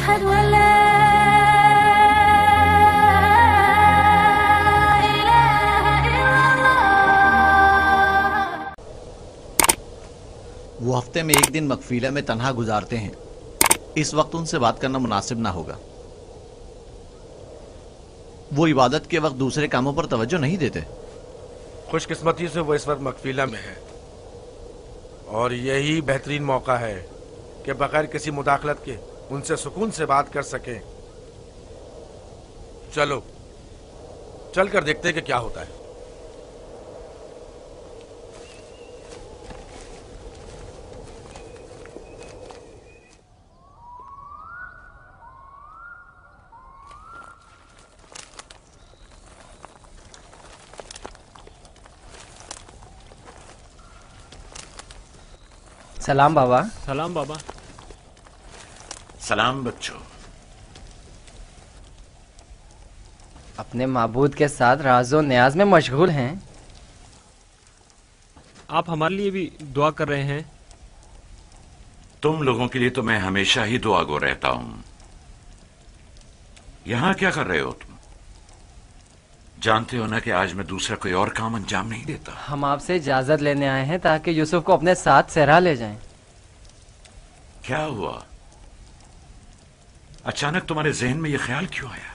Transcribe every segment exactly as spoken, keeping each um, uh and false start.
अशहदु अल्ला इलाहा इल्लल्लाह। वो हफ्ते में एक दिन मकफीला में तन्हा गुजारते हैं। इस वक्त उनसे बात करना मुनासिब ना होगा। वो इबादत के वक्त दूसरे कामों पर तवज्जो नहीं देते। खुशकिस्मती से वो इस वक्त मकफीला में है और यही बेहतरीन मौका है कि बगैर किसी मुदाखलत के उनसे सुकून से बात कर सकें। चलो चल कर देखते हैं कि क्या होता है। सलाम बाबा। सलाम बाबा। सलाम बच्चों। अपने माबूद के साथ राज़ो न्याज में मशगूल हैं। आप हमारे लिए भी दुआ कर रहे हैं। तुम लोगों के लिए तो मैं हमेशा ही दुआगो रहता हूं। यहां क्या कर रहे हो तुम? जानते हो ना कि आज मैं दूसरा कोई और काम अंजाम नहीं देता। हम आपसे इजाजत लेने आए हैं ताकि यूसुफ को अपने साथ सहरा ले जाएं। क्या हुआ? अचानक तुम्हारे जहन में यह ख्याल क्यों आया?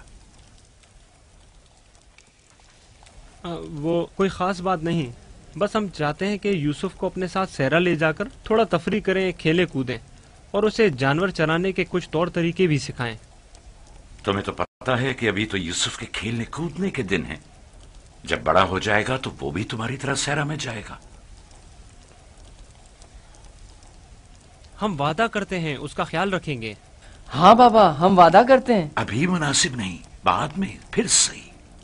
आ, वो कोई खास बात नहीं, बस हम चाहते हैं कि यूसुफ को अपने साथ सहरा ले जाकर थोड़ा तफरी करें, खेले कूदें और उसे जानवर चराने के कुछ तौर तरीके भी सिखाएं। तुम्हें तो पता है कि अभी तो यूसुफ के खेलने कूदने के दिन हैं। जब बड़ा हो जाएगा तो वो भी तुम्हारी तरह सहरा में जाएगा। हम वादा करते हैं उसका ख्याल रखेंगे। हाँ बाबा, हम वादा करते हैं। अभी मुनासिब नहीं, बाद में फिर सही।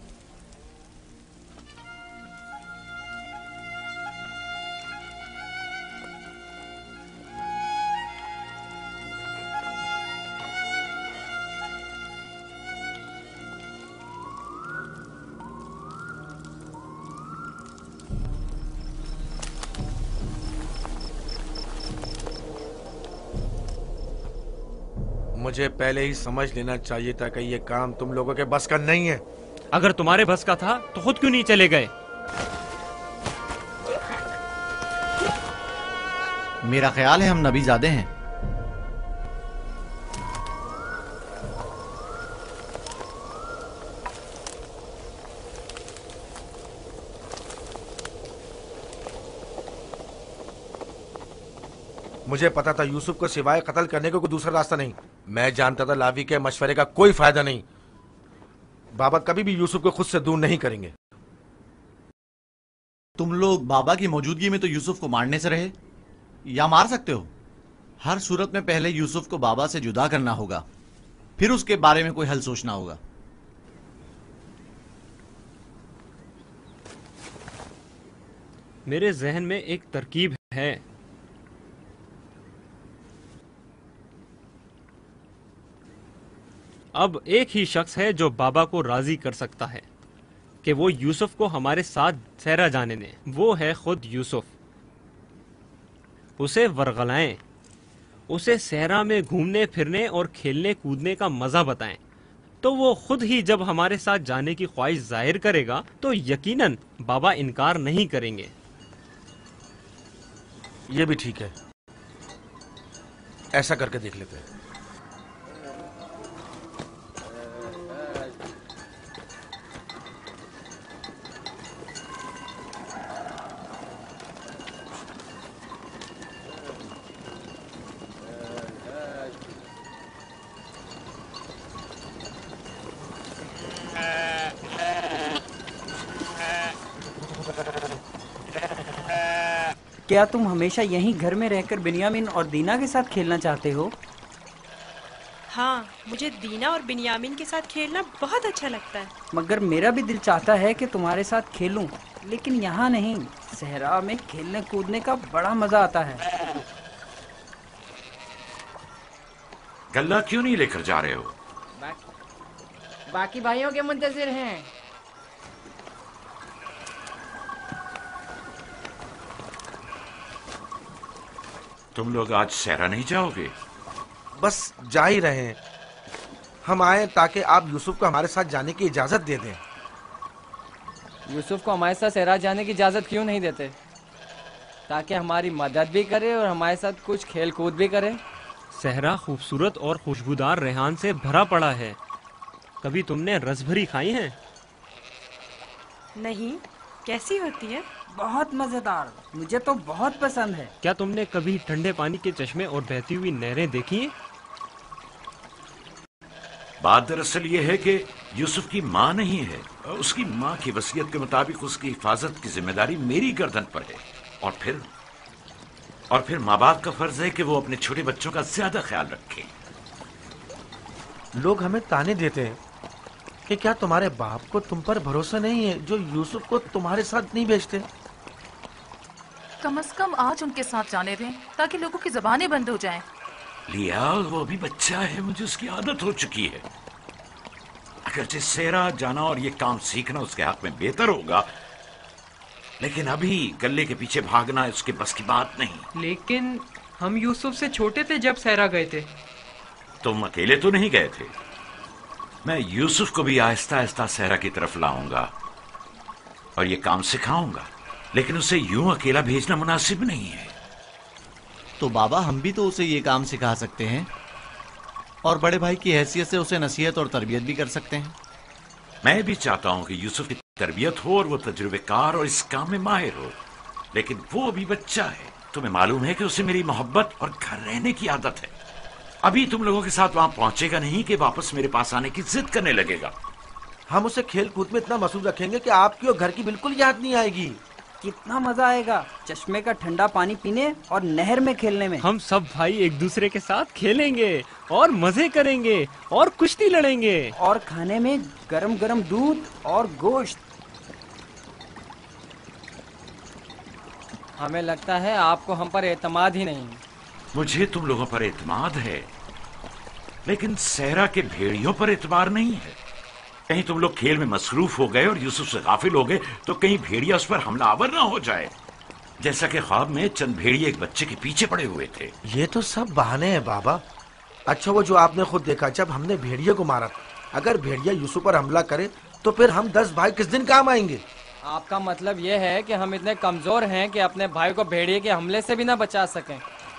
मुझे पहले ही समझ लेना चाहिए था कि ये काम तुम लोगों के बस का नहीं है। अगर तुम्हारे बस का था तो खुद क्यों नहीं चले गए? मेरा ख्याल है हम नबीजादे हैं। मुझे पता था यूसुफ को सिवाय कत्ल करने का को कोई दूसरा रास्ता नहीं। मैं जानता था लावी के मशवरे का कोई फायदा नहीं। बाबा कभी भी यूसुफ को खुद से दूर नहीं करेंगे। तुम लोग बाबा की मौजूदगी में तो यूसुफ को मारने से रहे या मार सकते हो। हर सूरत में पहले यूसुफ को बाबा से जुदा करना होगा, फिर उसके बारे में कोई हल सोचना होगा। मेरे जहन में एक तरकीब है। अब एक ही शख्स है जो बाबा को राजी कर सकता है कि वो यूसुफ को हमारे साथ सहरा जाने दें। वो है खुद यूसुफ। उसे वरगलाएं, उसे सहरा में घूमने फिरने और खेलने कूदने का मजा बताएं, तो वो खुद ही जब हमारे साथ जाने की ख्वाहिश जाहिर करेगा तो यकीनन बाबा इनकार नहीं करेंगे। ये भी ठीक है, ऐसा करके देख लेते हैं। क्या तुम हमेशा यहीं घर में रहकर बिन्यामिन और दीना के साथ खेलना चाहते हो? हाँ, मुझे दीना और बिन्यामिन के साथ खेलना बहुत अच्छा लगता है। मगर मेरा भी दिल चाहता है कि तुम्हारे साथ खेलूं, लेकिन यहाँ नहीं। सहरा में खेलने कूदने का बड़ा मजा आता है। गल्ला क्यों नहीं लेकर जा रहे हो? बा, बाकी भाइयों के मुंतजिर हैं। तुम लोग आज सहरा नहीं जाओगे? बस जा ही रहे हैं। हम आए ताकि आप यूसुफ को हमारे साथ जाने की इजाजत दे दें। यूसुफ को हमारे साथ सहरा जाने की इजाज़त क्यों नहीं देते? ताकि हमारी मदद भी करे और हमारे साथ कुछ खेल कूद भी करे। सहरा खूबसूरत और खुशबूदार रेहान से भरा पड़ा है। कभी तुमने रसभरी खाई है? नहीं, कैसी होती है? बहुत मजेदार, मुझे तो बहुत पसंद है। क्या तुमने कभी ठंडे पानी के चश्मे और बहती हुई नहरें देखी हैं? बात दरअसल ये है कि यूसुफ की माँ नहीं है। उसकी माँ की वसीयत के मुताबिक उसकी हिफाजत की जिम्मेदारी मेरी गर्दन पर है। और फिर और फिर माँ बाप का फर्ज है कि वो अपने छोटे बच्चों का ज्यादा ख्याल रखें। लोग हमें ताने देते हैं कि क्या तुम्हारे बाप को तुम पर भरोसा नहीं है जो यूसुफ को तुम्हारे साथ नहीं भेजते? कम से कम आज उनके साथ जाने दें ताकि लोगों की जबानें बंद हो जाएं। लिया, वो अभी बच्चा है, मुझे उसकी आदत हो चुकी है। अगरचे सेरा जाना और ये काम सीखना उसके हक में बेहतर होगा, लेकिन अभी गले के पीछे भागना उसके बस की बात नहीं। लेकिन हम यूसुफ से छोटे थे जब सहरा गए थे। तुम अकेले तो नहीं गए थे। मैं यूसुफ को भी आहिस्ता आहिस्ता सहरा की तरफ लाऊंगा और ये काम सिखाऊंगा, लेकिन उसे यूं अकेला भेजना मुनासिब नहीं है। तो बाबा, हम भी तो उसे ये काम सिखा सकते हैं और बड़े भाई की हैसियत से उसे नसीहत और तरबियत भी कर सकते हैं। मैं भी चाहता हूं कि यूसुफ की तरबियत हो और वो तजुर्बेकार और इस काम में माहिर हो, लेकिन वो अभी बच्चा है। तुम्हें मालूम है कि उसे मेरी मोहब्बत और घर रहने की आदत है। अभी तुम लोगों के साथ वहां पहुंचेगा नहीं कि वापस मेरे पास आने की जिद करने लगेगा। हम उसे खेल कूद में इतना मसरूफ रखेंगे कि आपकी और घर की बिल्कुल याद नहीं आएगी। कितना मजा आएगा चश्मे का ठंडा पानी पीने और नहर में खेलने में। हम सब भाई एक दूसरे के साथ खेलेंगे और मजे करेंगे और कुश्ती लड़ेंगे और खाने में गरम गरम दूध और गोश्त। हमें लगता है आपको हम पर एतमाद ही नहीं। मुझे तुम लोगों पर एतमाद है, लेकिन सहरा के भेड़ियों पर एतबार नहीं है। कहीं तुम लोग खेल में मसरूफ हो गए और यूसुफ से गाफिल हो गए तो कहीं भेड़िया उस पर हमलावर ना हो जाए, जैसा कि ख्वाब में चंद भेड़िए एक बच्चे के पीछे पड़े हुए थे। ये तो सब बहाने हैं बाबा। अच्छा, वो जो आपने खुद देखा जब हमने भेड़िए को मारा, अगर भेड़िया यूसुफ पर हमला करे तो फिर हम दस भाई किस दिन काम आएंगे? आपका मतलब यह है कि हम इतने कमजोर हैं कि अपने भाई को भेड़िए के हमले से भी ना बचा सकें।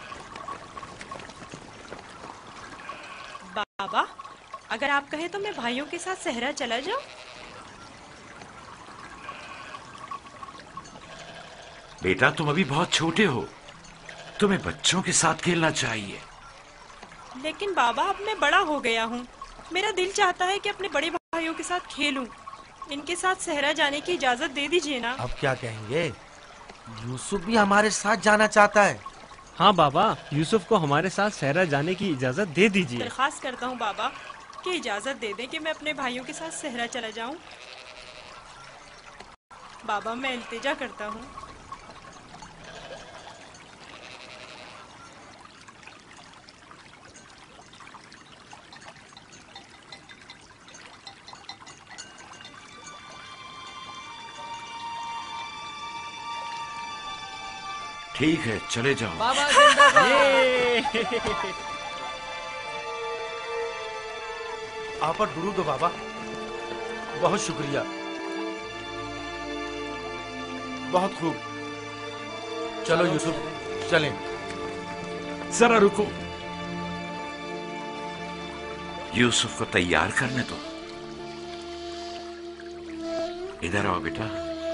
बाबा, अगर आप कहें तो मैं भाइयों के साथ सहरा चला जाऊं? बेटा, तुम अभी बहुत छोटे हो, तुम्हें बच्चों के साथ खेलना चाहिए। लेकिन बाबा, अब मैं बड़ा हो गया हूँ। मेरा दिल चाहता है कि अपने बड़े भाइयों के साथ खेलूं। इनके साथ सहरा जाने की इजाजत दे दीजिए ना। अब क्या कहेंगे? यूसुफ भी हमारे साथ जाना चाहता है। हाँ बाबा, यूसुफ को हमारे साथ सहरा जाने की इजाजत दे दीजिए। दरख्वास्त करता हूँ बाबा कि इजाजत दे दें कि मैं अपने भाइयों के साथ सहरा चला जाऊं। बाबा, मैं इल्तिजा करता हूँ। ठीक है, चले जाओ। बाबा जिंदाबाद। आप पर दुरूद हो बाबा, बहुत शुक्रिया, बहुत खूब। चलो यूसुफ, चलें। जरा रुको, यूसुफ को तैयार करने दो। इधर आओ बेटा।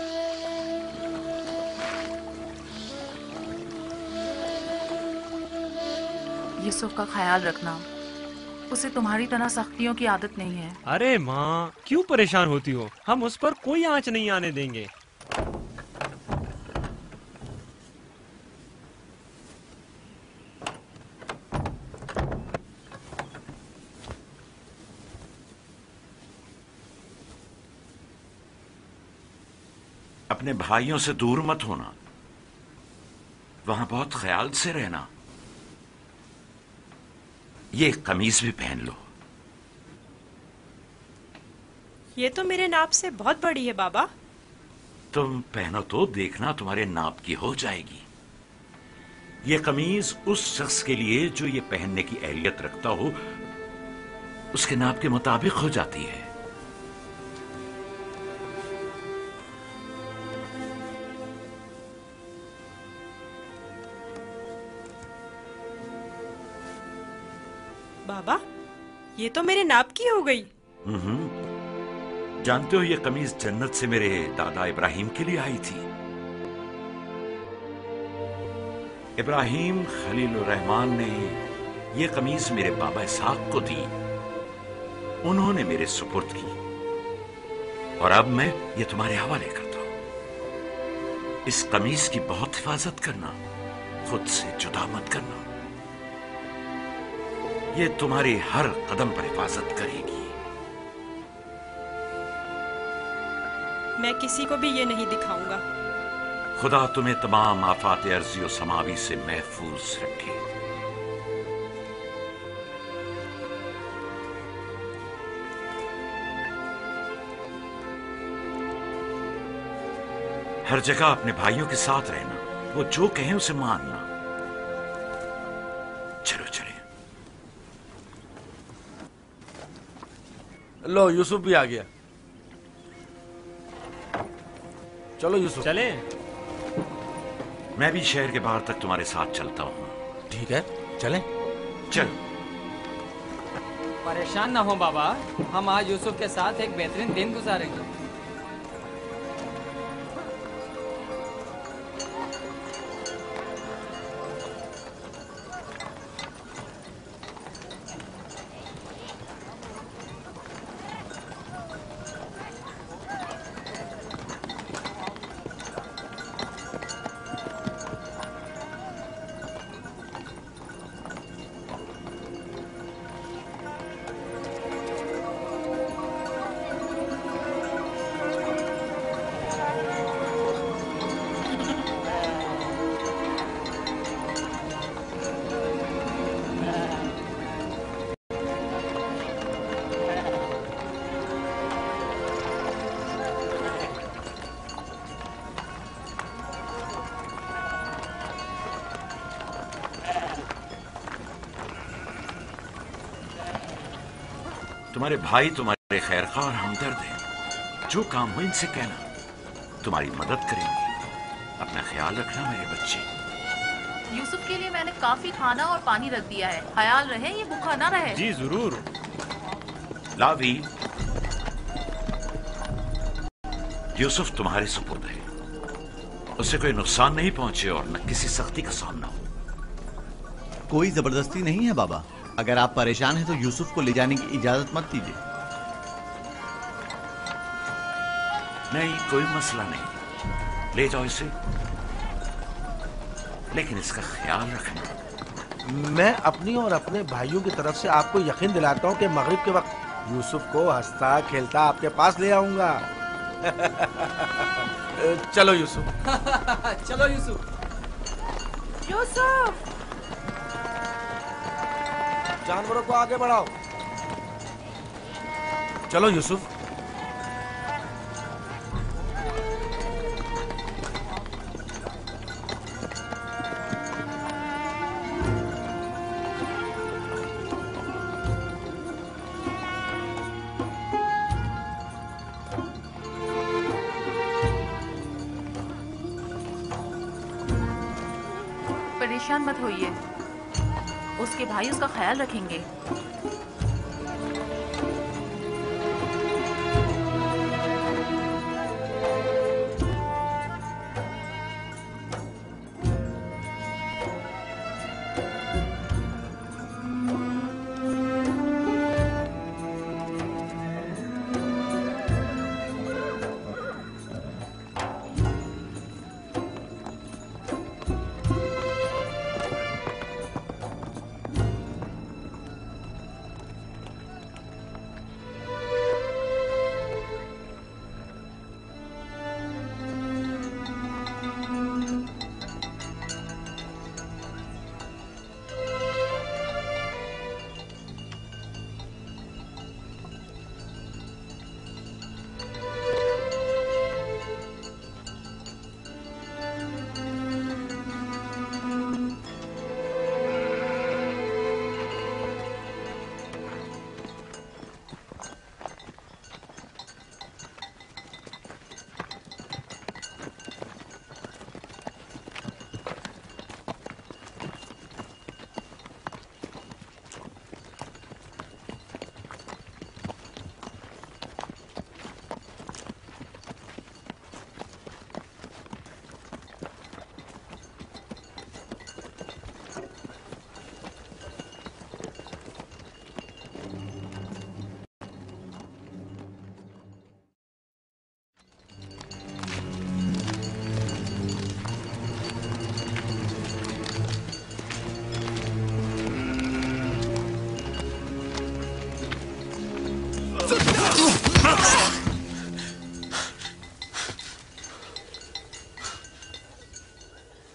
यूसुफ का ख्याल रखना, उसे तुम्हारी तरह सख्तियों की आदत नहीं है। अरे माँ, क्यों परेशान होती हो? हम उस पर कोई आंच नहीं आने देंगे। अपने भाइयों से दूर मत होना, वहां बहुत ख्याल से रहना। ये कमीज भी पहन लो। ये तो मेरे नाप से बहुत बड़ी है बाबा। तुम पहनो तो देखना तुम्हारे नाप की हो जाएगी। ये कमीज उस शख्स के लिए जो ये पहनने की अहलियत रखता हो उसके नाप के मुताबिक हो जाती है। बाबा, ये तो मेरे नाप की हो गई। हम्म, जानते हो ये कमीज जन्नत से मेरे दादा इब्राहिम के लिए आई थी। इब्राहिम खलीलुर रहमान ने ये कमीज मेरे बाबा इसहाक को दी, उन्होंने मेरे सुपुर्द की, और अब मैं ये तुम्हारे हवाले करता हूं। इस कमीज की बहुत हिफाजत करना, खुद से जुदा मत करना, ये तुम्हारी हर कदम पर हिफाजत करेगी। मैं किसी को भी ये नहीं दिखाऊंगा। खुदा तुम्हें तमाम आफात अर्जी और समावी से महफूज रखे। हर जगह अपने भाइयों के साथ रहना, वो जो कहें उसे मानना। चलो चले। लो, यूसुफ भी आ गया। चलो यूसुफ। चले। मैं भी शहर के बाहर तक तुम्हारे साथ चलता हूँ। ठीक है, चलें। चल। परेशान ना हो बाबा, हम आज यूसुफ के साथ एक बेहतरीन दिन गुजारेंगे। तुम्हारे भाई तुम्हारे खैरखा और हमदर्द हैं। जो काम हो इनसे कहना, तुम्हारी मदद करेंगे। अपना ख्याल रखना मेरे बच्चे। यूसुफ के लिए मैंने काफी खाना और पानी रख दिया है, ख्याल रहे ये भूखा ना रहे। जी जरूर। लावी, यूसुफ तुम्हारे सुपुर्द है, उसे कोई नुकसान नहीं पहुंचे और न किसी सख्ती का सामना हो। कोई जबरदस्ती नहीं है बाबा। अगर आप परेशान हैं तो यूसुफ को ले जाने की इजाजत मत दीजिए। नहीं, कोई मसला नहीं, ले जाओ इसे, लेकिन इसका ख्याल रखना। मैं अपनी और अपने भाइयों की तरफ से आपको यकीन दिलाता हूँ कि मगरिब के वक्त यूसुफ को हंसता खेलता आपके पास ले आऊंगा। चलो यूसुफ। चलो यूसुफ। यूसुफ, जानवरों को आगे बढ़ाओ। चलो यूसुफ। परेशान मत होइए, उसके भाई उसका ख्याल रखेंगे।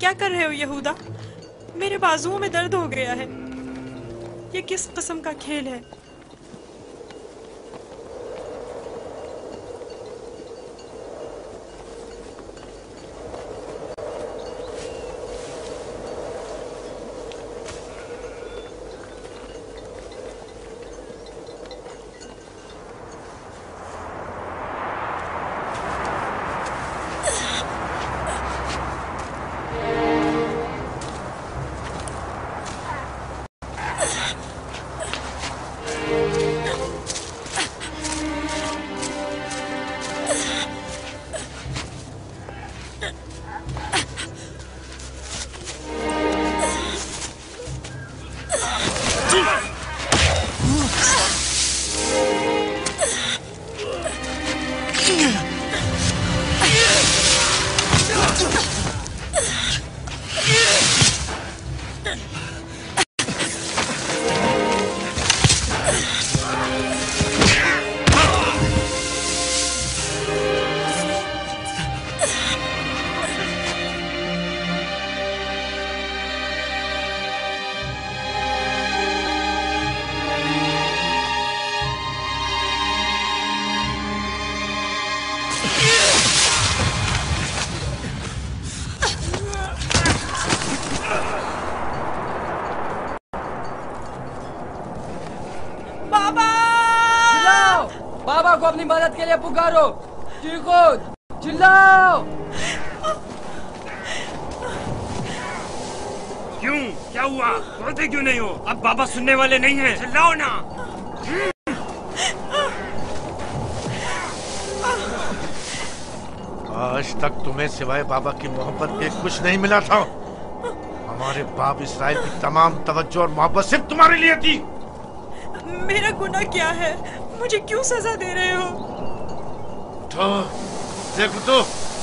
क्या कर रहे हो यहूदा? मेरे बाजुओं में दर्द हो गया है। ये किस किस्म का खेल है? बाबा को अपनी मदद के लिए पुकारो। चीखो, चिल्लाओ। क्यों? क्या हुआ? बोलते क्यों नहीं हो? अब बाबा सुनने वाले नहीं हैं। चिल्लाओ ना। आज तक तुम्हें सिवाय बाबा की मोहब्बत के कुछ नहीं मिला था। हमारे बाप इसराइल की तमाम तवज्जो और मोहब्बत सिर्फ तुम्हारे लिए थी। मेरा गुनाह क्या है? मुझे क्यों सजा दे रहे हो? तो देखो तो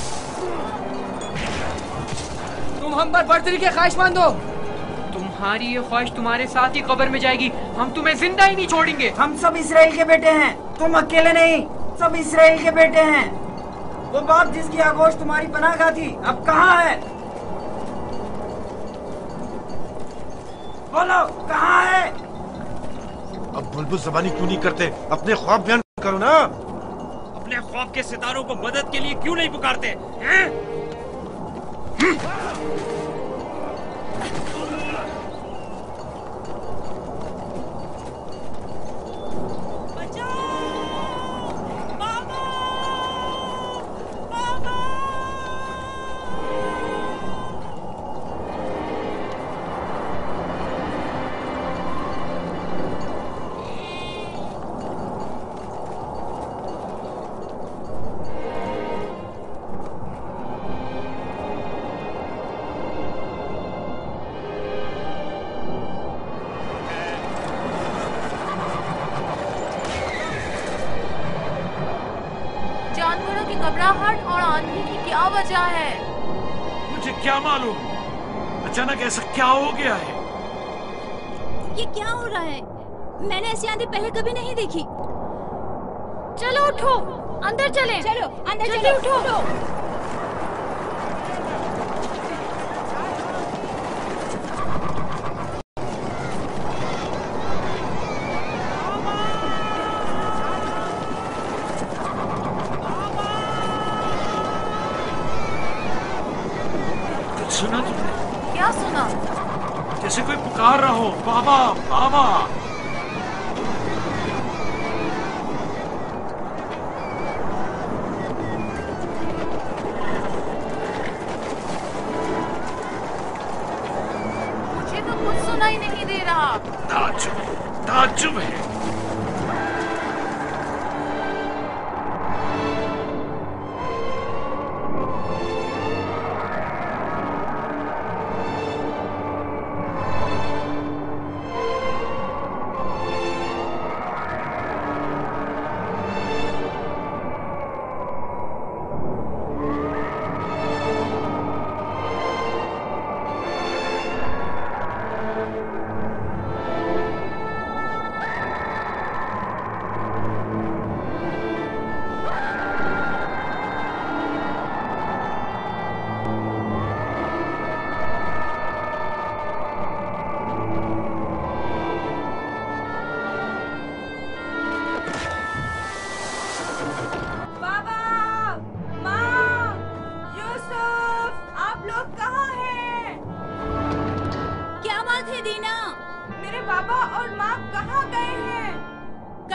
तुम हम पर बर्तरी के ख्वाहिशमंद हो। तुम्हारी ये ख्वाहिश तुम्हारे साथ ही कब्र में जाएगी। हम तुम्हें जिंदा ही नहीं छोड़ेंगे। हम सब इसराइल के बेटे हैं, तुम अकेले नहीं, सब इसराइल के बेटे हैं। वो बाप जिसकी आगोश तुम्हारी पनाहगाह थी, अब कहाँ है? बोलो, कहाँ है? अब बुलबुल ज़बानी क्यों नहीं करते? अपने ख्वाब बयान करो ना। अपने ख्वाब के सितारों को मदद के लिए क्यों नहीं पुकारते हैं? जानवरों की घबराहट और आंधी की क्या वजह है? मुझे क्या मालूम, अचानक ऐसा क्या हो गया है? ये क्या हो रहा है? मैंने ऐसी आंधी पहले कभी नहीं देखी। चलो उठो, अंदर चलें। चलो अंदर चलो, उठो, उठो। सुना तुमने? क्या सुना? जैसे कोई पुकार रहा हो, बाबा बाबा। मुझे तो कुछ सुनाई नहीं दे रहा। ताज्जुब ताज्जुब है।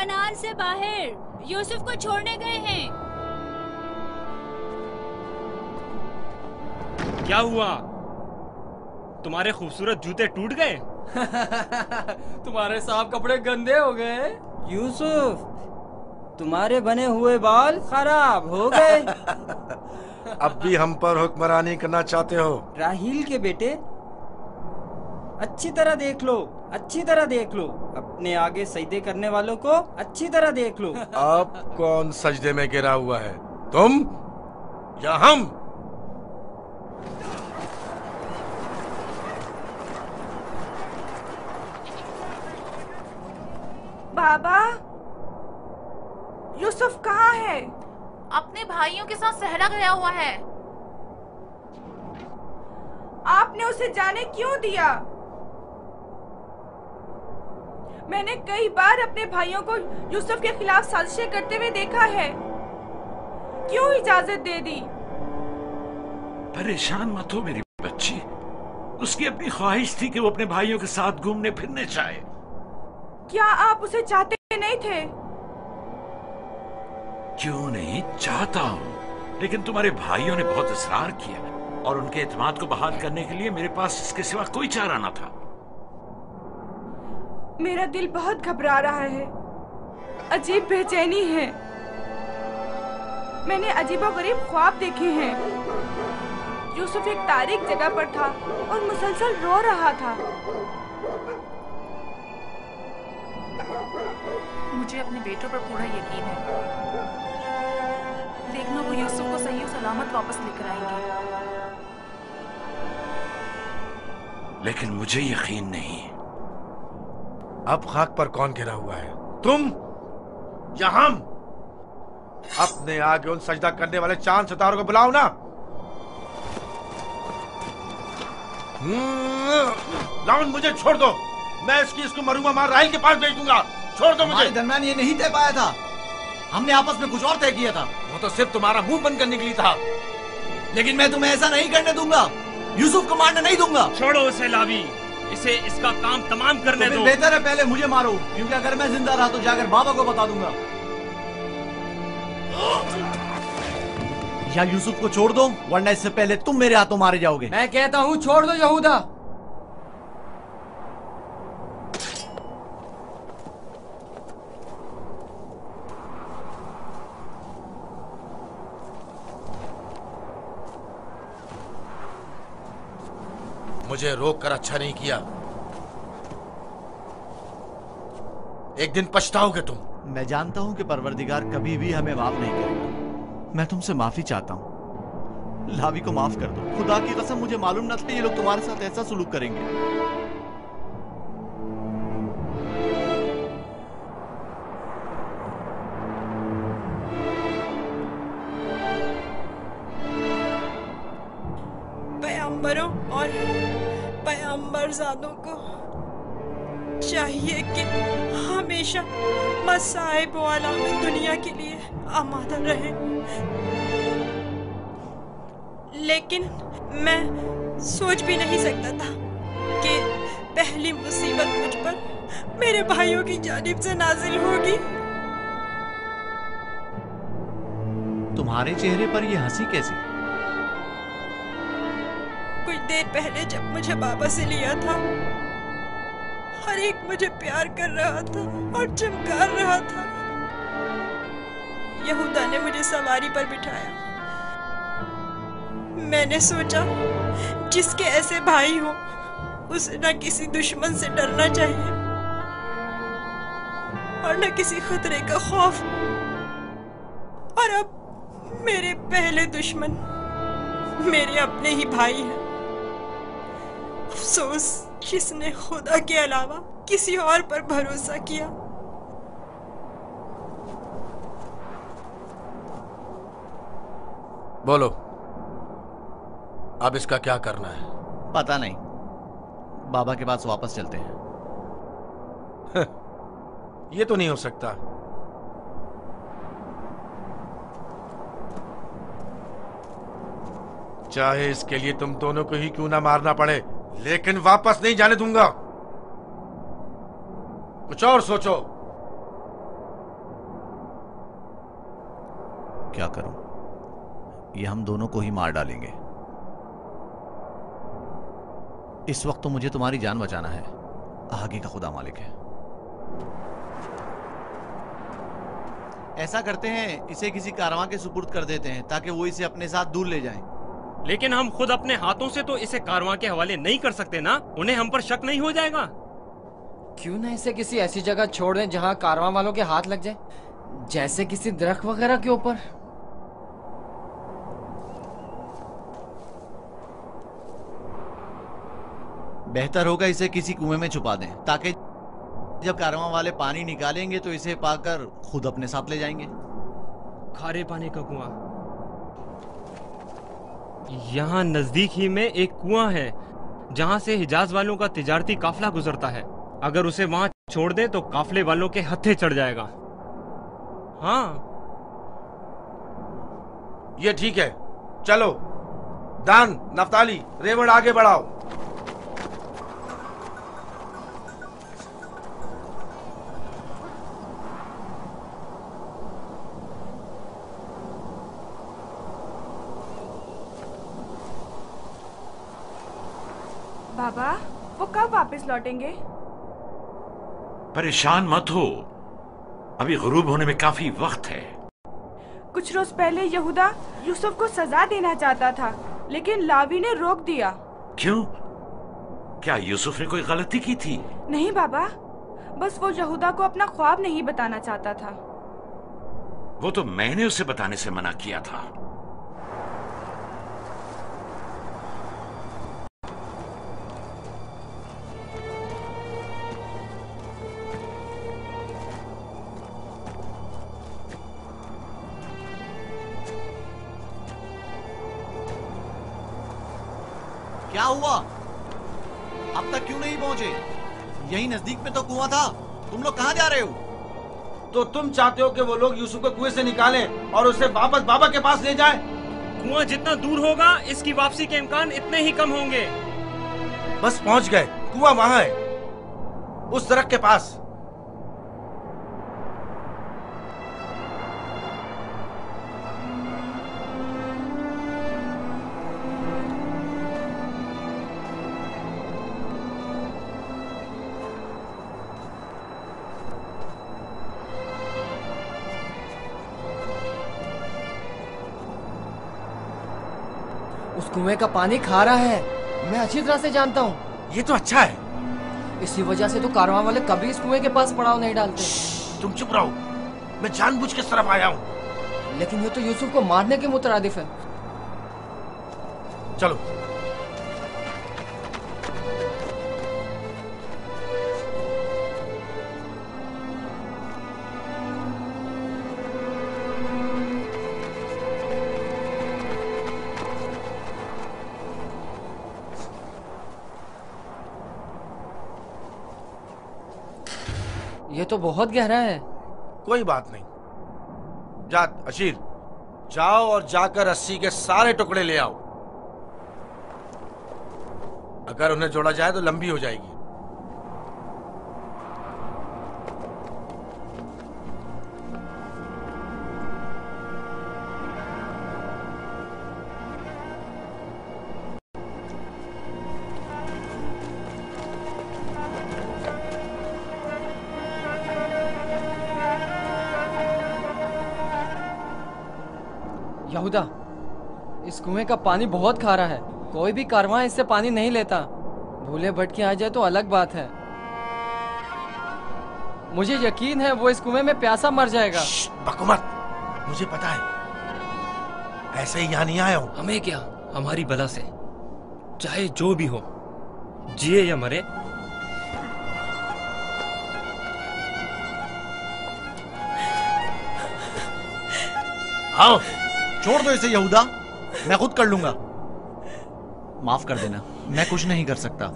कनान से बाहर यूसुफ को छोड़ने गए हैं। क्या हुआ? तुम्हारे खूबसूरत जूते टूट गए? तुम्हारे साफ कपड़े गंदे हो गए। यूसुफ, तुम्हारे बने हुए बाल खराब हो गए। अब भी हम पर हुक्मरानी करना चाहते हो? राहील के बेटे, अच्छी तरह देख लो, अच्छी तरह देख लो। अपने आगे सजदे करने वालों को अच्छी तरह देख लो। अब कौन सजदे में गिरा हुआ है, तुम या हम? बाबा, यूसुफ कहाँ है? अपने भाइयों के साथ सहरा गया हुआ है। आपने उसे जाने क्यों दिया? मैंने कई बार अपने भाइयों को यूसुफ के खिलाफ साजिशें करते हुए देखा है। क्यों इजाजत दे दी? परेशान मत हो मेरी बच्ची। उसकी अपनी ख्वाहिश थी कि वो अपने भाइयों के साथ घूमने फिरने जाए। क्या आप उसे चाहते नहीं थे? क्यों नहीं चाहता हूँ, लेकिन तुम्हारे भाइयों ने बहुत इसरार किया और उनके एतमाद को बहाल करने के लिए मेरे पास इसके सिवा कोई चारा न था। मेरा दिल बहुत घबरा रहा है, अजीब बेचैनी है। मैंने अजीबोगरीब ख्वाब देखे हैं। यूसुफ एक तारीक जगह पर था और मुसलसल रो रहा था। मुझे अपने बेटों पर पूरा यकीन है। देखना वो यूसुफ को सही और सलामत वापस लेकर आएंगे। लेकिन मुझे यकीन नहीं। अब खाक पर कौन गिरा हुआ है, तुम या हम? अपने आगे उन सजदा करने वाले चांद सितारों को बुलाओ ना। लाउन, मुझे छोड़ दो। मैं इसकी इसको मरूंगा मार राहिल के पास भेज दूंगा। छोड़ दो मुझे। हमारे दरमियान ये नहीं तय पाया था। हमने आपस में कुछ और तय किया था। वो तो सिर्फ तुम्हारा मुंह बंद करने के लिए था। लेकिन मैं तुम्हें ऐसा नहीं करने दूंगा। यूसुफ को मारने नहीं दूंगा। छोड़ो उसे लावी, इसे इसका काम तमाम करने तो दो। बेहतर है पहले मुझे मारो, क्योंकि अगर मैं जिंदा रहा तो जाकर बाबा को बता दूंगा। या यूसुफ को छोड़ दो, वरना इससे पहले तुम मेरे हाथों मारे जाओगे। मैं कहता हूँ छोड़ दो यहूदा। मुझे रोक कर अच्छा नहीं किया। एक दिन पछताओगे तुम। मैं जानता हूं कि परवरदिगार कभी भी हमें माफ नहीं करेगा। मैं तुमसे माफी चाहता हूं। लावी को माफ कर दो। खुदा की कसम, मुझे मालूम न था ये लोग तुम्हारे साथ ऐसा सुलूक करेंगे। पैगंबरों और पैगंबरजादों को चाहिए कि हमेशा मसाइब वाला में दुनिया के लिए आमादा रहे। लेकिन मैं सोच भी नहीं सकता था कि पहली मुसीबत मुझ पर मेरे भाइयों की जानिब से नाजिल होगी। तुम्हारे चेहरे पर यह हंसी कैसी? कुछ देर पहले जब मुझे बाबा से लिया था, हर एक मुझे प्यार कर रहा था और चमकार रहा था। यहूदा ने मुझे सवारी पर बिठाया। मैंने सोचा जिसके ऐसे भाई हो उसे न किसी दुश्मन से डरना चाहिए और न किसी खतरे का खौफ। और अब मेरे पहले दुश्मन मेरे अपने ही भाई हैं। अफसोस जिसने खुदा के अलावा किसी और पर भरोसा किया। बोलो, अब इसका क्या करना है? पता नहीं। बाबा के पास वापस चलते हैं। ये तो नहीं हो सकता। चाहे इसके लिए तुम दोनों को ही क्यों ना मारना पड़े, लेकिन वापस नहीं जाने दूंगा। कुछ और सोचो। क्या करूं? ये हम दोनों को ही मार डालेंगे। इस वक्त तो मुझे तुम्हारी जान बचाना है, आगे का खुदा मालिक है। ऐसा करते हैं, इसे किसी कारवां के सुपुर्द कर देते हैं ताकि वो इसे अपने साथ दूर ले जाएं। लेकिन हम खुद अपने हाथों से तो इसे कारवां के हवाले नहीं कर सकते ना, उन्हें हम पर शक नहीं हो जाएगा? क्यों ना इसे किसी ऐसी जगह छोड़ दें जहां कारवां वालों के हाथ लग जाए, जैसे किसी दरख्त वगैरह के ऊपर। बेहतर होगा इसे किसी कुएं में छुपा दें ताकि जब कारवां वाले पानी निकालेंगे तो इसे पाकर खुद अपने साथ ले जाएंगे। खारे पानी का कुआं। यहाँ नजदीक ही में एक कुआं है जहाँ से हिजाज वालों का तिजारती काफला गुजरता है। अगर उसे वहाँ छोड़ दे तो काफले वालों के हत्थे चढ़ जाएगा। हाँ, ये ठीक है। चलो दान, नफ्ताली, रेवड़ आगे बढ़ाओ। बाबा, वो कब वापस लौटेंगे? परेशान मत हो, अभी गुरूब होने में काफी वक्त है। कुछ रोज पहले यहूदा यूसुफ को सजा देना चाहता था, लेकिन लावी ने रोक दिया। क्यों? क्या यूसुफ ने कोई गलती की थी? नहीं बाबा, बस वो यहूदा को अपना ख्वाब नहीं बताना चाहता था। वो तो मैंने उसे बताने से मना किया था। क्या हुआ? अब तक क्यों नहीं पहुंचे? यही नजदीक में तो कुआं था। तुम लोग कहां जा रहे हो? तो तुम चाहते हो कि वो लोग यूसुफ को कुएं से निकालें और उसे वापस बाबा के पास ले जाएं? कुआं जितना दूर होगा इसकी वापसी के इम्कान इतने ही कम होंगे। बस पहुंच गए, कुआं वहां है, उस दरख्त के पास। उस कुएं का पानी खारा है, मैं अच्छी तरह से जानता हूँ। ये तो अच्छा है। इसी वजह से तो कारवां वाले कभी इस कुएं के पास पड़ाव नहीं डालते। तुम चुप रहो, मैं जानबूझ के इस तरफ आया हूँ। लेकिन ये तो यूसुफ को मारने के मुतरादिफ है। चलो। ये तो बहुत गहरा है। कोई बात नहीं। जा अशीर, जाओ और जाकर रस्सी के सारे टुकड़े ले आओ। अगर उन्हें जोड़ा जाए तो लंबी हो जाएगी। यहूदा, इस कुएं का पानी बहुत खारा है, कोई भी कारवां इससे पानी नहीं लेता। भूले भटके आ जाए तो अलग बात है। मुझे यकीन है वो इस कुएं में प्यासा मर जाएगा। बको मत, मुझे पता है। ऐसे ही यहाँ नहीं आया हूँ। हमें क्या, हमारी बला से चाहे जो भी हो, जिए या मरे, आओ। छोड़ दो इसे यहूदा, मैं खुद कर लूंगा। माफ कर देना, मैं कुछ नहीं कर सकता।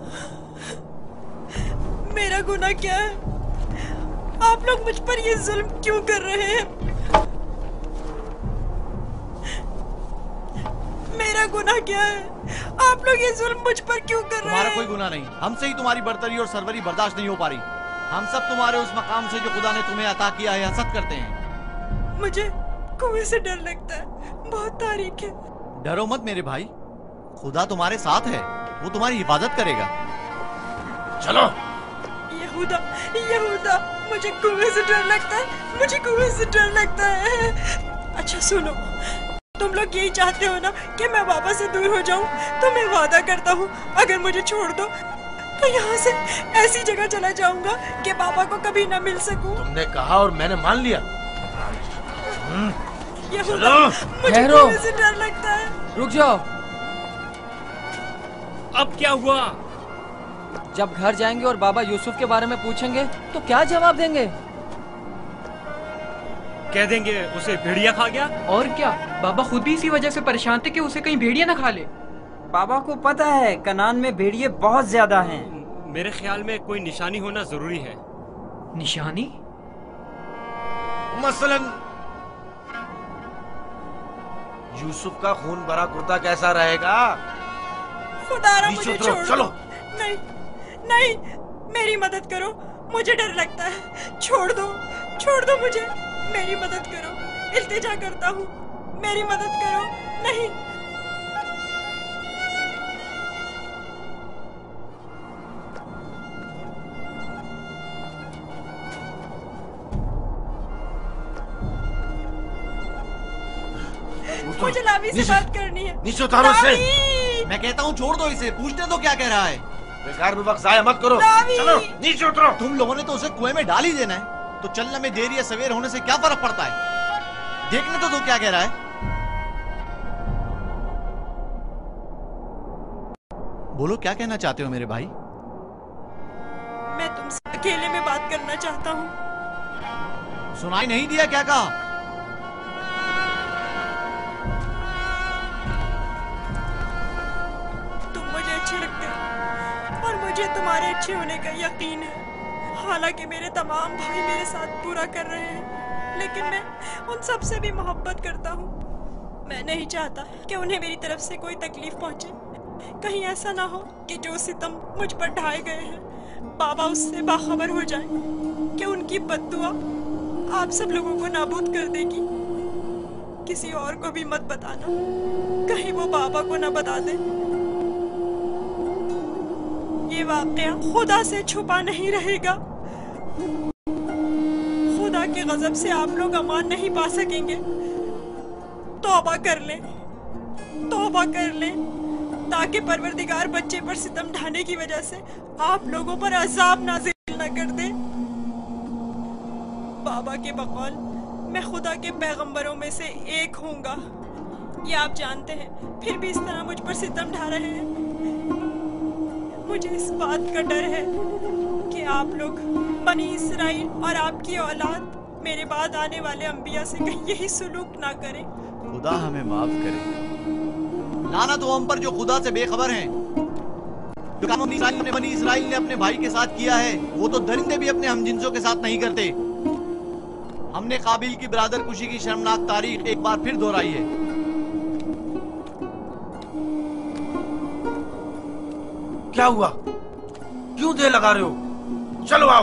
मेरा गुनाह क्या है? आप लोग मुझ पर ये जुल्म क्यों कर रहे हैं? मेरा गुनाह क्या है? आप लोग ये जुल्म मुझ पर क्यों कर रहे हैं? तुम्हारा कोई गुनाह नहीं, हमसे ही तुम्हारी बर्तरी और सरवरी बर्दाश्त नहीं हो पा रही। हम सब तुम्हारे उस मकाम से जो खुदा ने तुम्हें अता किया है हसद करते हैं। मुझे कुएं से डर लगता है, बहुत तारीख है। डरो मत मेरे भाई, खुदा तुम्हारे साथ है, वो तुम्हारी हिफाजत करेगा। चलो। यहूदा, यहूदा, मुझे कुएं से डर लगता है, मुझे कुएं से डर लगता है। अच्छा सुनो, तुम लोग यही चाहते हो ना कि मैं बाबा से दूर हो जाऊं? तो मैं वादा करता हूँ, अगर मुझे छोड़ दो तो यहाँ से ऐसी जगह चला जाऊंगा कि बाबा को कभी ना मिल सकूं। तुमने कहा और मैंने मान लिया। यहूदा, मुझे कुएं से डर लगता है। रुक जाओ। अब क्या हुआ? जब घर जाएंगे और बाबा यूसुफ के बारे में पूछेंगे तो क्या जवाब देंगे? कह देंगे उसे भेड़िया खा गया। और क्या, बाबा खुद भी इसी वजह से परेशान थे कि उसे कहीं भेड़िया ना खा ले। बाबा को पता है कनान में भेड़िए बहुत ज्यादा हैं। मेरे ख्याल में कोई निशानी होना जरूरी है। निशानी? मसलन यूसुफ का खून भरा कुर्ता कैसा रहेगा? खुदारा मुझे छोड़ो। चलो। नहीं, नहीं, मेरी मदद करो, मुझे डर लगता है। छोड़ दो, छोड़ दो मुझे, मेरी मदद करो, इल्तिजा करता हूँ, मेरी मदद करो। नहीं। मुझे लावी से बात करनी है। नीचे उतारो इसे। मैं कहता हूँ छोड़ दो इसे, पूछने दो क्या कह रहा है। बेकार में वक्त जाया मत करो। चलो नीचे उतरो। तुम लोगों ने तो उसे कुएं में डाल ही देना है, तो चलने में देर या सवेर होने से क्या फर्क पड़ता है? देखने तो दो क्या कह रहा है। बोलो क्या कहना चाहते हो मेरे भाई? मैं तुमसे अकेले में बात करना चाहता हूँ। सुनाई नहीं दिया क्या कहा? और मुझे तुम्हारे अच्छे होने का यकीन है। हालांकि मेरे तमाम भाई मेरे साथ बुरा कर रहे हैं, लेकिन मैं उन सब से भी मोहब्बत करता हूँ। मैं नहीं चाहता कि उन्हें मेरी तरफ से कोई तकलीफ पहुँचे। कहीं ऐसा ना हो कि जो सितम मुझ पर ढाए गए हैं बाबा उससे बाखबर हो जाए कि उनकी बद्दुआ आप सब लोगों को नाबूद कर देगी। किसी और को भी मत बताना, कहीं वो बाबा को ना बता दे। ये वाकया खुदा से छुपा नहीं रहेगा। खुदा के गजब से आप लोग अमान नहीं पा सकेंगे। तौबा कर लें, तौबा कर लें, ताकि परवरदिगार बच्चे पर सितम ढाने की वजह से आप लोगों पर अजाब नाजिल न कर दे। बाबा के बकौल मैं खुदा के पैगंबरों में से एक हूँगा, ये आप जानते हैं, फिर भी इस तरह मुझ पर सितम ढा रहे हैं। मुझे इस बात का डर है कि आप लोग बनी इसराइल और आपकी औलाद मेरे बाद आने वाले अंबिया से कहीं यही सुलूक ना करें। खुदा हमें माफ करे। लानत हो हम पर जो खुदा से बेखबर हैं। जो काम बनी इसराइल ने बनी इसराइल ने अपने भाई के साथ किया है, वो तो दरिंदे भी अपने हमजिंसों के साथ नहीं करते। हमने काबिल की बरादर कुशी की शर्मनाक तारीख एक बार फिर दोहराई है। क्या हुआ? क्यों देर लगा रहे हो? चलो आओ।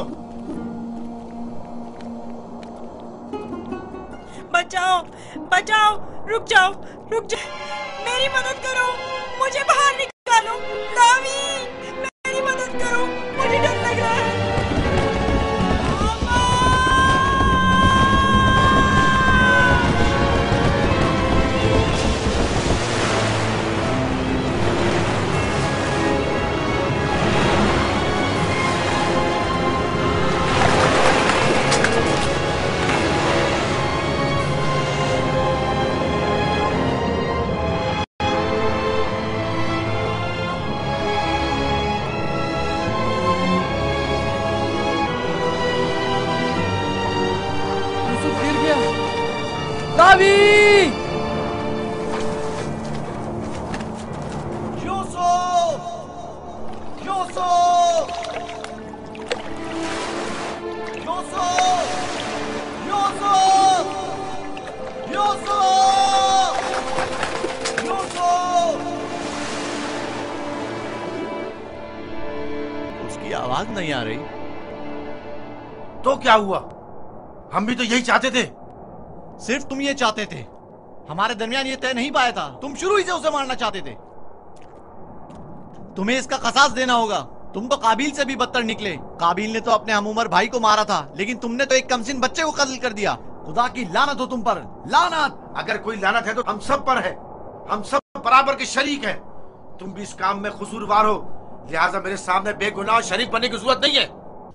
बचाओ, बचाओ, रुक जाओ, रुक जाओ, मेरी मदद करो, मुझे बाहर निकालो। लावी, मेरी मदद करो, मुझे डर लग रहा है। लावी! यूसुफ! यूसुफ! यूसुफ! यूसुफ! यूसुफ! यूसुफ! उसकी आवाज नहीं आ रही। तो क्या हुआ? हम भी तो यही चाहते थे। सिर्फ तुम ये चाहते थे, हमारे दरमियान ये तय नहीं पाया था। तुम शुरू ही से उसे मारना चाहते थे। तुम्हें इसका कसास देना होगा। तुम तो काबिल से भी बदतर निकले। काबिल ने तो अपने हमउम्र भाई को मारा था, लेकिन तुमने तो एक कमसिन बच्चे को कत्ल कर दिया। खुदा की लानत हो तुम पर, लानत। अगर कोई लानत है तो हम सब पर है। हम सब बराबर के शरीक हैं। तुम भी इस काम में कसूरवार हो, लिहाजा मेरे सामने बेगुनाह शरीक बनने की जरूरत नहीं है।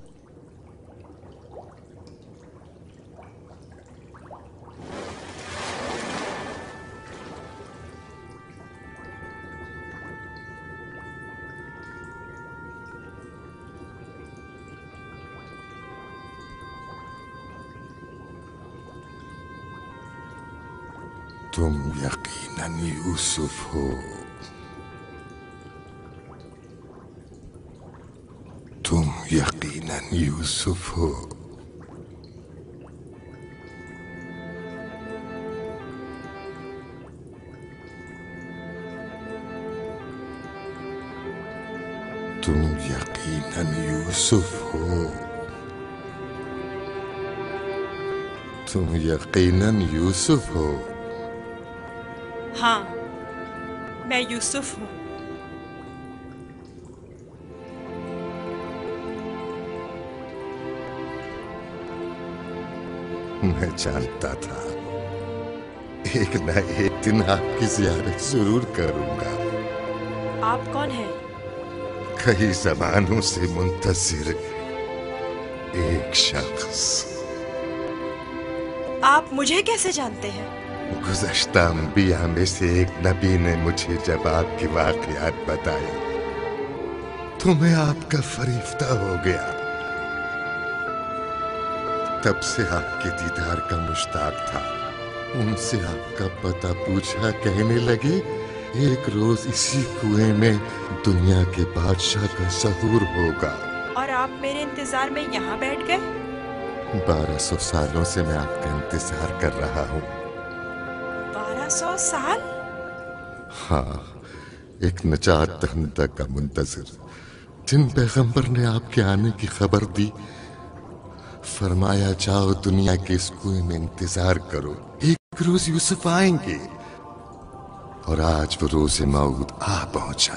तुम यकीनन यूसुफ हो। तुम यकीनन यूसुफ हो। तुम यकीनन यूसुफ हो। तुम यकीनन यूसुफ हो। हाँ, मैं यूसुफ हूँ। मैं जानता था एक न एक दिन आपकी ज़ियारत जरूर करूंगा। आप कौन हैं? कई जमानों से मुंतजिर एक शख्स। आप मुझे कैसे जानते हैं? गुज़श्ता अंबिया में से एक नबी ने मुझे जब आपकी वाक़ियात बताई तो मैं आपका फरिश्ता हो गया। तब से आपके दीदार का मुश्ताक था। उनसे आपका पता पूछा, कहने लगे एक रोज इसी कुएं में दुनिया के बादशाह का ज़हूर होगा। और आप मेरे इंतजार में यहाँ बैठ गए? बारह सौ सालों से मैं आपका इंतजार कर रहा हूँ। बारह सौ साल? हाँ, एक नजात दहिंदा का मुंतजिर, जिन पैगंबर ने आपके आने की खबर दी, फरमाया जाओ दुनिया के इस कुएं में इंतजार करो, एक रोज यूसुफ आएंगे। और आज वो रोज मौद आ पहुंचा।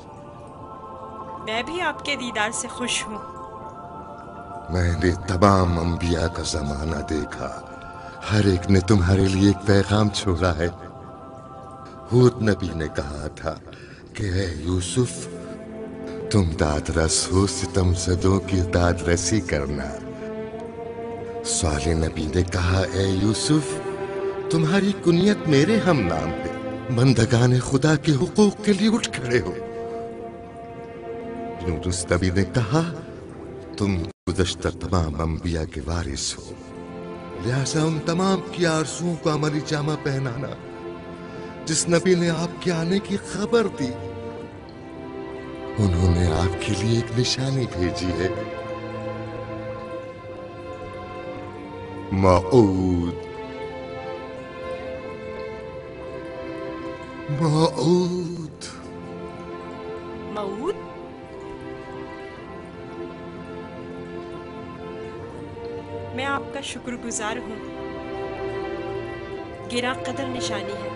मैं भी आपके दीदार से खुश हूँ। मैंने तमाम अंबिया का जमाना देखा, हर एक ने तुम्हारे लिए एक पैगाम छोड़ा है। हूद नबी ने कहा था कि है यूसुफ, तुम दादरस हो, सितमज़दों की दादरसी करना। साले नबी ने कहा, ए यूसुफ, तुम्हारी कुनियत मेरे हम नाम है, बंदगाने खुदा के हुकूक के लिए उठ खड़े हो। यूनुस नबी ने कहा, तुम गुज़श्ता तमाम अंबिया के वारिस हो, लिहाजा उन तमाम की आरज़ुओं को अमली जामा पहनाना जिस नबी ने आपके आने की खबर दी। उन्होंने आपके लिए एक निशानी भेजी है, मऊद। मऊद मऊद? मैं आपका शुक्रगुजार हूँ। गिरा कदर निशानी है।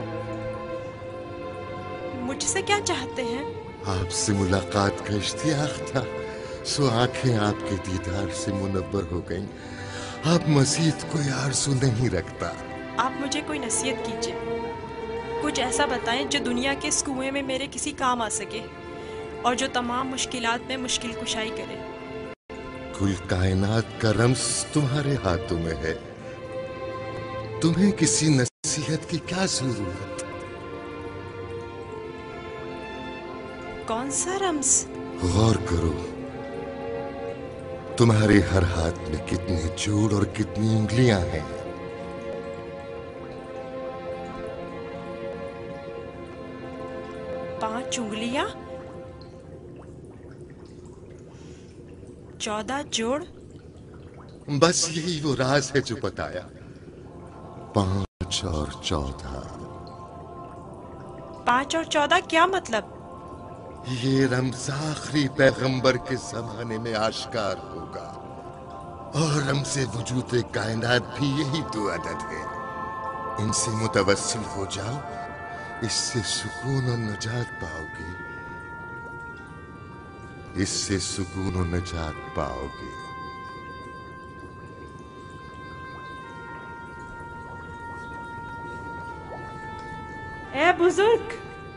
मुझसे क्या चाहते हैं? आपसे मुलाकात का इश्तियाक था, सो आंखें आपके दीदार से मुनव्वर हो गईं। अब मजीद कोई आरज़ू नहीं रखता। आप मुझे कोई नसीहत कीजिए, कुछ ऐसा बताएं जो दुनिया के इस कुएं में मेरे किसी काम आ सके और जो तमाम मुश्किलात में मुश्किल कुशाई करे। कुल कायनात का रम्स तुम्हारे हाथों में है, तुम्हें किसी नसीहत की क्या जरूरत? कौन सा रम्स? गौर करो, तुम्हारे हर हाथ में कितने जोड़ और कितनी उंगलियां हैं। पांच उंगलियां, चौदह जोड़। बस यही वो राज है जो बताया, पांच और चौदह। पांच और चौदह क्या मतलब? ये रमज आखिरी पैगंबर के जमाने में आश्कार होगा। और हमसे वजूद कायनात भी यही तो अदद है। इनसे मुतवस्सिल हो जाओ, इससे सुकून और नजात पाओगे, इससे सुकून और नजात पाओगे। ए बुजुर्ग,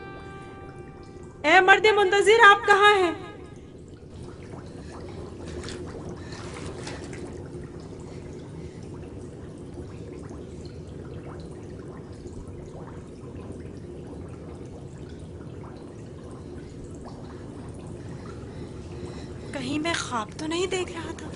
ए मर्द मुंतजिर, आप कहाँ हैं? कहीं मैं ख्वाब तो नहीं देख रहा था?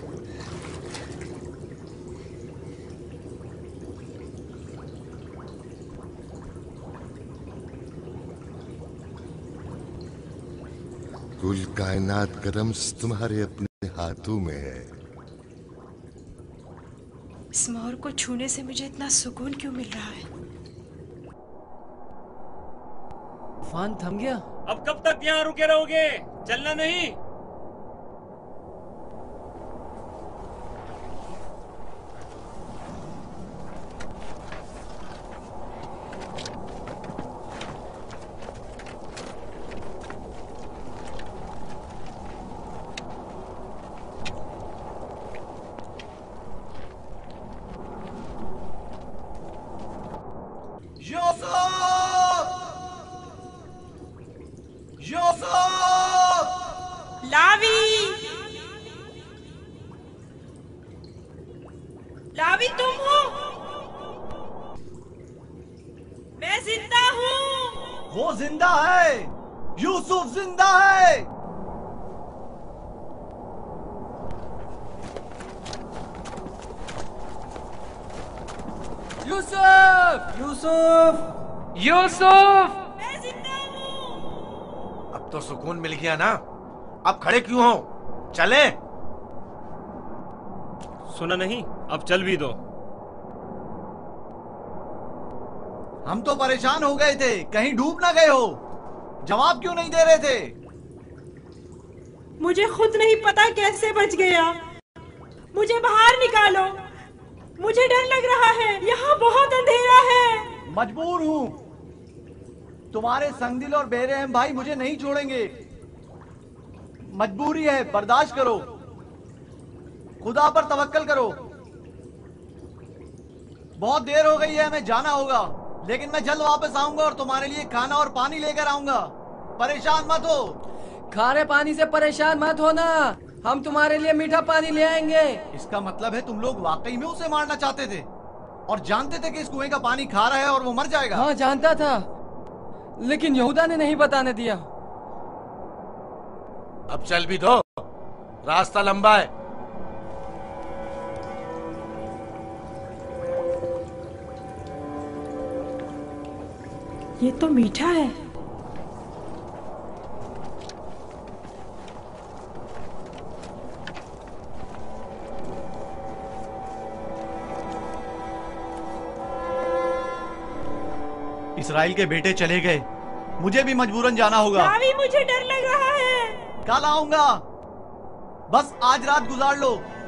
कुल कायनात का रम्स तुम्हारे अपने हाथों में है। इस मोर को छूने से मुझे इतना सुकून क्यों मिल रहा है? तूफान थम गया। अब कब तक यहाँ रुके रहोगे? चलना नहीं? लावी, तुम हो? मैं जिंदा हूँ। वो जिंदा है, यूसुफ जिंदा है। यूसुफ, यूसुफ, यूसुफ, मैं जिंदा हूँ। अब तो सुकून मिल गया ना? अब खड़े क्यों हो? चले। सुना नहीं? अब चल भी दो। हम तो परेशान हो गए थे, कहीं डूब ना गए हो। जवाब क्यों नहीं दे रहे थे? मुझे खुद नहीं पता कैसे बच गया। मुझे बाहर निकालो, मुझे डर लग रहा है, यहाँ बहुत अंधेरा है। मजबूर हूँ, तुम्हारे संगदिल और बेरहम भाई मुझे नहीं छोड़ेंगे। मजबूरी है, बर्दाश्त करो, खुदा पर तवक्कल करो। बहुत देर हो गई है, हमें जाना होगा, लेकिन मैं जल्द वापस आऊंगा और तुम्हारे लिए खाना और पानी लेकर आऊंगा। परेशान मत हो। खारे पानी से परेशान मत होना, हम तुम्हारे लिए मीठा पानी ले आएंगे। इसका मतलब है तुम लोग वाकई में उसे मारना चाहते थे और जानते थे कि इस कुएं का पानी खारा है और वो मर जाएगा? हाँ, जानता था, लेकिन यहूदा ने नहीं बताने दिया। अब चल भी दो, रास्ता लंबा है। ये तो मीठा है। इस्राइल के बेटे चले गए, मुझे भी मजबूरन जाना होगा। लावी, मुझे डर लग रहा है। कल आऊंगा, बस आज रात गुजार लो।